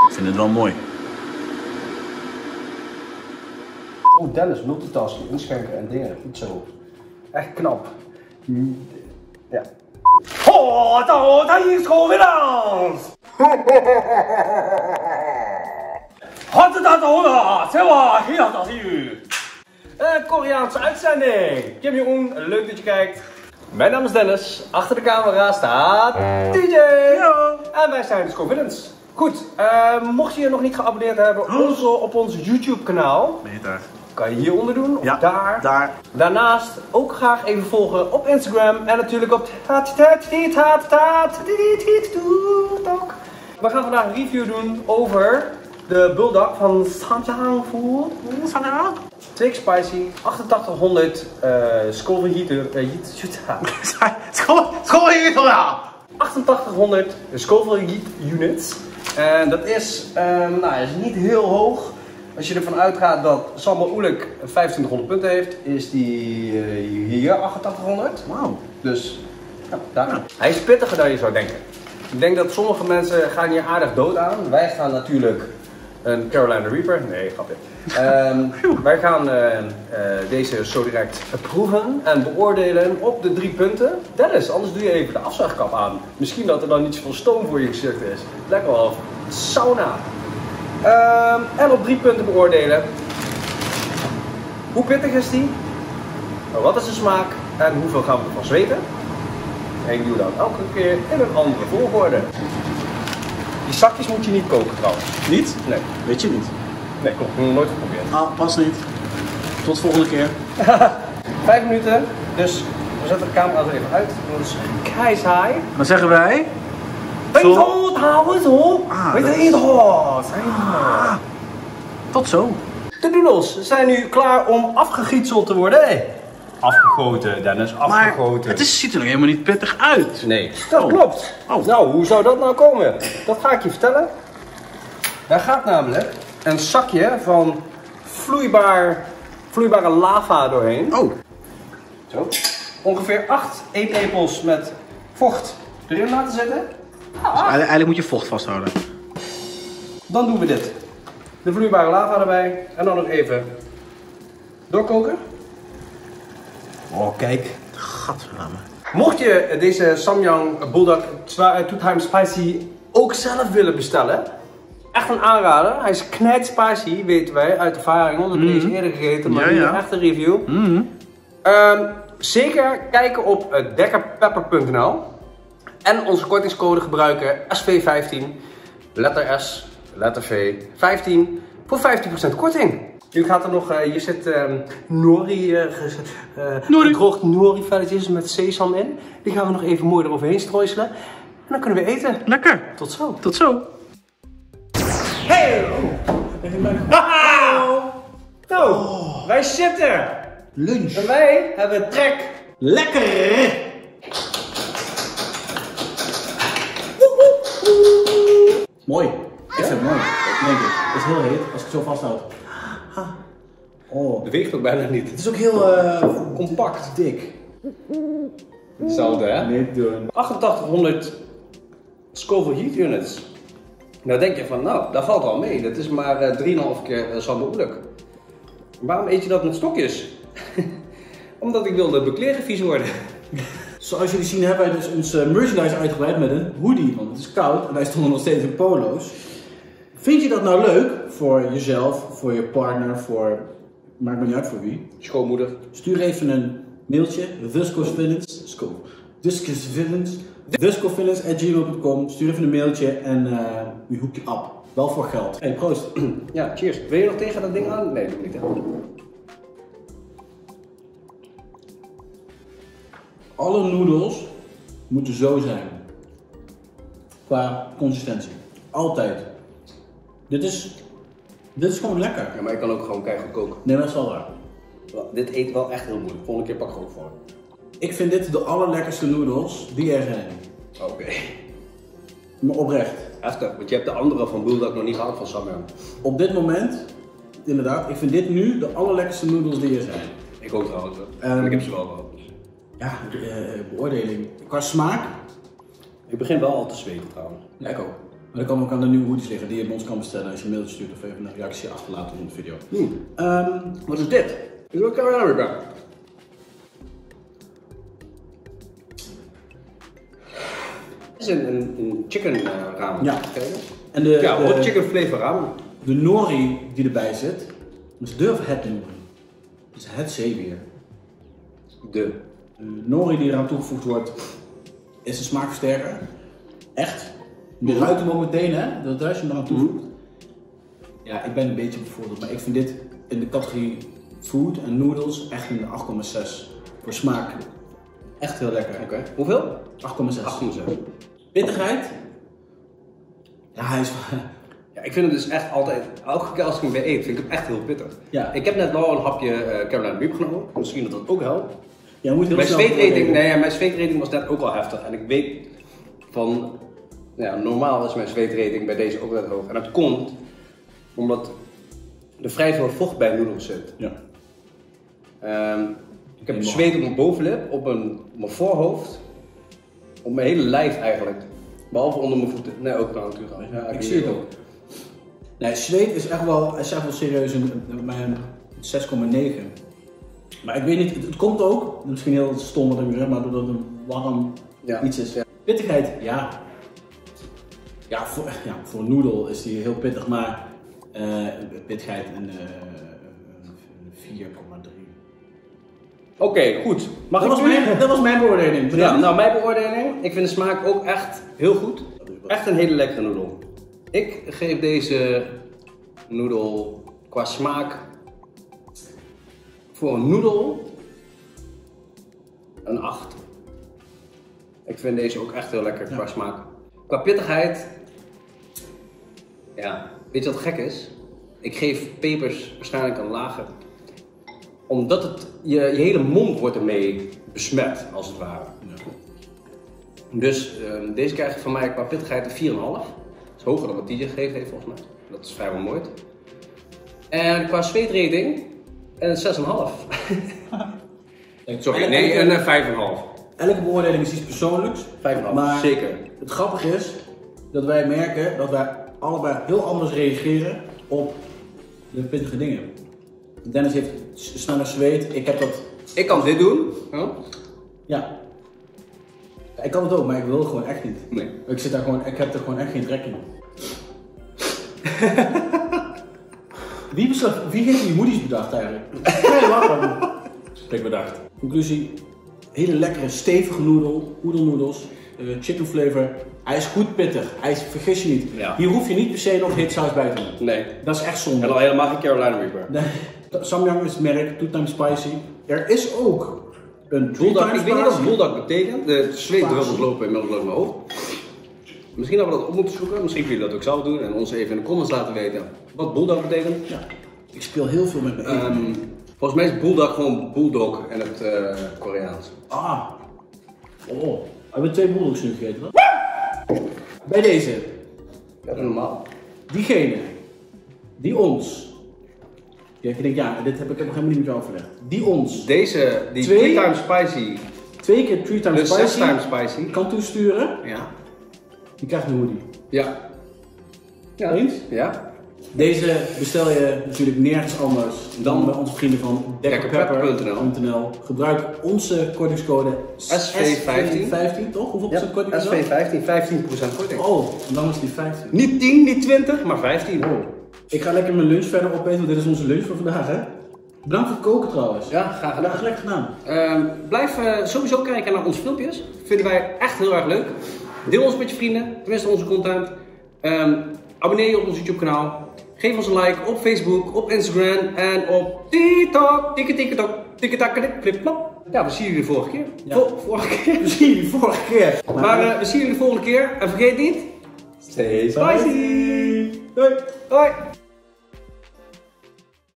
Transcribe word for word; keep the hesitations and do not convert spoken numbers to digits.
Ik vind het wel mooi. Oh, Dennis, multitasking, inschenken en dingen. Goed zo. Echt knap. Ja. Oh, dat is gewoon weer aan! Had het dat horen? Zeg maar, heel dat hier. Een Koreaanse uitzending. Kim Jong-un, leuk dat je kijkt. Mijn naam is Dennis. Achter de camera staat D J. Yo. En wij zijn de Scovillens. Goed, uh, mocht je je nog niet geabonneerd hebben oh. onze, op ons YouTube kanaal. Ben je daar? Kan je hieronder doen, of ja, daar. daar. Daarnaast ook graag even volgen op Instagram en natuurlijk op TikTok. We gaan vandaag een review doen over de Bulldog van Samyang Food. Steak Spicy, achtentachtighonderd uh, Scoville Heat. Uh, achtentachtighonderd Scoville Heat Units. En dat is, um, nou, is niet heel hoog. Als je ervan uitgaat dat Sambal Oelek vijfentwintighonderd punten heeft, is die uh, hier achtentachtighonderd. Wauw. Dus, ja, daar. Ja. Hij is pittiger dan je zou denken. Ik denk dat sommige mensen gaan hier aardig dood aan. Wij gaan natuurlijk een Carolina Reaper. Nee, grapje. Um, wij gaan uh, uh, deze zo direct proeven en beoordelen op de drie punten. Dennis, anders doe je even de afzuigkap aan. Misschien dat er dan niet zoveel stoom voor je gezicht is. Lekker wel sauna. Um, en op drie punten beoordelen. Hoe pittig is die? Wat is de smaak? En hoeveel gaan we ervan zweten? En ik doe dat elke keer in een andere volgorde. Die zakjes moet je niet koken trouwens. Niet? Nee. Weet je niet? Nee, klopt. Ik heb nog nooit geprobeerd. Ah, pas niet. Tot de volgende keer. Vijf minuten. Dus we zetten de camera er even uit. Dat is keihard. Dan zeggen wij... Zo. Ah, tot zo. De noedels zijn nu klaar om afgegietseld te worden. Hey. Afgegoten, Dennis. Afgegoten. Maar het is, ziet er nog helemaal niet pittig uit. Nee, dat oh. klopt. Oh. Nou, hoe zou dat nou komen? Dat ga ik je vertellen. Daar gaat namelijk een zakje van vloeibaar, vloeibare lava doorheen. Oh. Zo. Ongeveer acht eetlepels met vocht erin laten zitten. Dus eigenlijk moet je vocht vasthouden. Dan doen we dit. De vloeibare lava erbij. En dan nog even doorkoken. Oh, kijk. Gadverdamme. Mocht je deze Samyang Bulldog two times Spicy ook zelf willen bestellen. Echt een aanrader. Hij is knijt spicy, weten wij uit ervaring. Want we hebben deze eerder gegeten, maar ja, ja. echt een review. Mm-hmm. um, zeker kijken op uh, dekkerpepper punt n l. En onze kortingscode gebruiken S V vijftien, letter S, letter V, vijftien voor vijftien procent korting. Nu gaat er nog, uh, hier zit uh, nori, uh, uh, nori. gedroogd nori velletjes met sesam in. Die gaan we nog even mooi eroverheen streuselen. En dan kunnen we eten. Lekker. Tot zo. Tot zo. Hey! Haha! Nou, oh. Wij zitten. Lunch. En wij hebben trek. Lekker. Mooi. Ik vind het mooi. Denk ik. Het is heel heet als ik het zo vasthoud. Oh. Beweegt ook bijna niet. Het is ook heel uh, compact. Dik. Hetzelfde, hè? Niet doen. achtentachtighonderd Scoville Heat Units. Nou denk je van, nou, dat valt wel mee. Dat is maar uh, drie komma vijf keer uh, Sambal Oelek. Waarom eet je dat met stokjes? Omdat ik wilde bekleren vies worden. Zoals jullie zien hebben wij dus ons uh, merchandise uitgebreid met een hoodie, want het is koud en wij stonden nog steeds in polo's. Vind je dat nou leuk voor jezelf, voor je partner, voor, maakt me niet uit voor wie? Schoonmoeder. Stuur even een mailtje, thescovillens, thescovillens, thescovillens at gmail dot com. Stuur even een mailtje en uh, we hoek je op. Wel voor geld. Hey, proost. Ja, cheers. Wil je nog tegen dat ding aan? Nee, doe ik niet. Hè? Alle noedels moeten zo zijn. Qua consistentie. Altijd. Dit is, dit is gewoon lekker. Ja, maar ik kan ook gewoon keihard koken. Nee, maar dat is wel waar. Dit eet wel echt heel moeilijk. Volgende keer pak ik ook voor. Ik vind dit de allerlekkerste noedels die er zijn. Oké. Okay. Maar oprecht. Heftig, want je hebt de andere van Bulldog nog niet gehad van Samyang. Op dit moment, inderdaad, ik vind dit nu de allerlekkerste noedels die er zijn. Ik ook trouwens. Um, ik heb ze wel gehad. Ja, uh, beoordeling. Qua smaak. Ik begin wel al te zweten trouwens. Ja, ik ook. Maar dan kan ook aan de nieuwe hoodies liggen die je bij ons kan bestellen als je een mailtje stuurt of even een reactie achterlaten onder de video. Hmm. Um, Wat is dit? Dit is ook Carolina Reaper. Dit is een, een, een chicken uh, ramen. Ja. En de, ja, hot de, chicken flavor ramen. de nori die erbij zit, dus durf het nori. Dat is het zeewier. De. De nori die eraan toegevoegd wordt, is een smaakversterker. Echt. Je ruikt hem ook meteen, hè? Dat als je hem eraan toevoegt. Ja, ik ben een beetje bevoordeeld, maar ik vind dit in de categorie food en noodles echt een acht komma zes. Voor smaak. Echt heel lekker. Oké. Okay. Hoeveel? acht komma zes. acht komma zes. Pittigheid? Ja, hij is... Ja, ik vind het dus echt altijd, elke keer als ik hem weer eet, vind ik hem echt heel pittig. Ja. Ik heb net wel een hapje uh, Carolina Reaper genomen, misschien dat dat ook helpt. Ja, moet heel mijn snel zweetrating, nee, mijn zweetrating was net ook al heftig en ik weet van, ja, normaal is mijn zweetrating bij deze ook net hoog. En dat komt omdat er vrij veel vocht bij noedels zit. Ja. Um, ik heb zweet op mijn bovenlip, op, een, op mijn voorhoofd, op mijn hele lijf eigenlijk. Behalve onder mijn voeten. Nee, ook nou natuurlijk. Ja, ik zie het ook. Nee, zweet is echt wel, is echt wel serieus een, een zes komma negen. Maar ik weet niet, het, het komt ook, misschien heel stom wat ik zeg, maar doordat het een warm ja. iets is. Ja. Pittigheid, ja. Ja, voor, ja, voor een noedel is die heel pittig, maar uh, pittigheid een uh, vier komma drie. Oké, okay, goed. Mag dat, ik was mijn, dat was mijn beoordeling. Ja, nou, mijn beoordeling. Ik vind de smaak ook echt heel goed. Echt een hele lekkere noedel. Ik geef deze noedel qua smaak voor een noedel een acht. Ik vind deze ook echt heel lekker qua ja. smaak. Qua pittigheid, ja, weet je wat gek is? Ik geef pepers waarschijnlijk een lager. Omdat het, je, je hele mond wordt ermee besmet, als het ware. Ja. Dus uh, deze krijgt van mij qua pittigheid een vier komma vijf. Dat is hoger dan wat die je gegeven heeft volgens mij. Dat is vrijwel nooit. En qua zweetrating een zes komma vijf. Sorry, nee, een uh, vijf komma vijf. Elke beoordeling is iets persoonlijks. vijf komma vijf, zeker. Het grappige is dat wij merken dat wij allebei heel anders reageren op de pittige dingen. Dennis heeft sneller zweet, ik heb dat... Ik kan dit doen. Huh? Ja. Ik kan het ook, maar ik wil gewoon echt niet. Nee. Ik, zit daar gewoon, ik heb er gewoon echt geen trek in. wie, besluit, wie heeft die hoodies bedacht eigenlijk? Nee, lachen. Ik bedacht. Conclusie. Hele lekkere, stevige noedel, oedelnoedels, uh, chicken flavor. Hij is goed pittig, hij is, vergis je niet. Ja. Hier hoef je niet per se nog hitsaus bij te doen. Nee. Dat is echt zonde. En al helemaal geen Carolina Reaper. Nee. Samyang is het merk, two times spicy. Er is ook een bulldog. Ik weet niet wat bulldog betekent. De zweetdruppels lopen inmiddels over mijn hoofd. Misschien hadden we dat op moeten zoeken. Misschien kun je dat ook zelf doen en ons even in de comments laten weten wat bulldog betekent. Ja. Ik speel heel veel met mijn eten. Um, volgens mij is bulldog gewoon bulldog in het uh, Koreaans. Ah. Oh. We hebben twee bulldogs nu gegeten, toch? Bij deze. Dat is normaal. Diegene die ons... Ja, ik denk, ja, dit heb ik nog helemaal niet met jou overlegd. Die ons... Deze, die twee, three times spicy. Twee keer three times dus spicy. zes times spicy. Kan toesturen. Ja. Die krijgt een hoodie. Ja. Ja. Eens? Ja. Deze bestel je natuurlijk nergens anders dan bij onze vrienden van dekkerpepper punt n l. Gebruik onze kortingscode S V vijftien, toch? Hoeveel procent korting is dat? S V vijftien, vijftien procent korting. Oh, en dan is die vijftien. Niet tien, niet twintig, maar vijftien. Oh. Ik ga lekker mijn lunch verder opeten, want dit is onze lunch voor vandaag, hè? Bedankt voor het koken trouwens. Ja, graag gedaan. Ja, lekker gedaan. Uh, blijf uh, sowieso kijken naar onze filmpjes. Vinden wij echt heel erg leuk. Deel ons met je vrienden, tenminste onze content. Um, abonneer je op ons YouTube kanaal. Geef ons een like op Facebook, op Instagram en op TikTok. TikTok, TikTok, flip-flop. Ja, we zien jullie de vorige keer. Ja. Vol vorige keer. We zien jullie de vorige keer. Maar uh, we zien jullie de volgende keer. En vergeet niet... Stay spicy. Doei. Hoi.